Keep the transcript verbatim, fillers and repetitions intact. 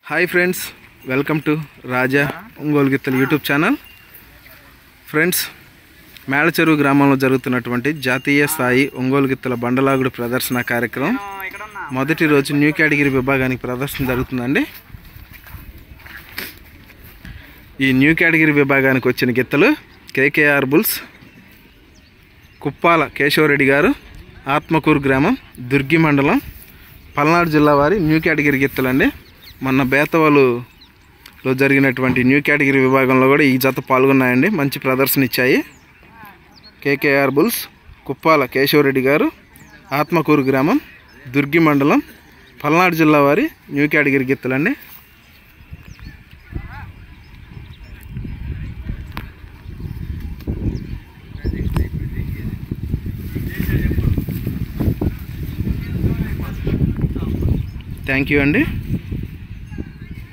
Hi friends, welcome to Raja Ongole గిత్తలు YouTube channel. Friends, మేళచెరువు గ్రామంలో జరుగుతున్నటువంటి జాతీయ స్థాయి ఒంగోలు గిత్తల బండలాగుడు ప్రదర్శన కార్యక్రమం మొదటి రోజు న్యూ కేటగిరీ విభాగానికి ప్రదర్శన జరుగుతుందండి. ఈ న్యూ కేటగిరీ విభాగానికి వచ్చిన గిత్తలు కేకేఆర్ బుల్స్, కుప్పాల కేశవరెడ్డి గారు, ఆత్మకూరు గ్రామం, దుర్గి మండలం, పల్నాడు జిల్లా వారి న్యూ కేటగిరీ గిత్తలండి. మొన్న బేతవాలులో జరిగినటువంటి న్యూ కేటగిరీ విభాగంలో కూడా ఈ జత పాల్గొన్నాయండి. మంచి ప్రదర్శన ఇచ్చాయి. కేకేఆర్ బుల్స్, కుప్పాల కేశవరెడ్డి గారు, ఆత్మకూరు గ్రామం, దుర్గి మండలం, పల్నాడు జిల్లా వారి న్యూ కేటగిరీ గిత్తలండి. థ్యాంక్ యూ అండి.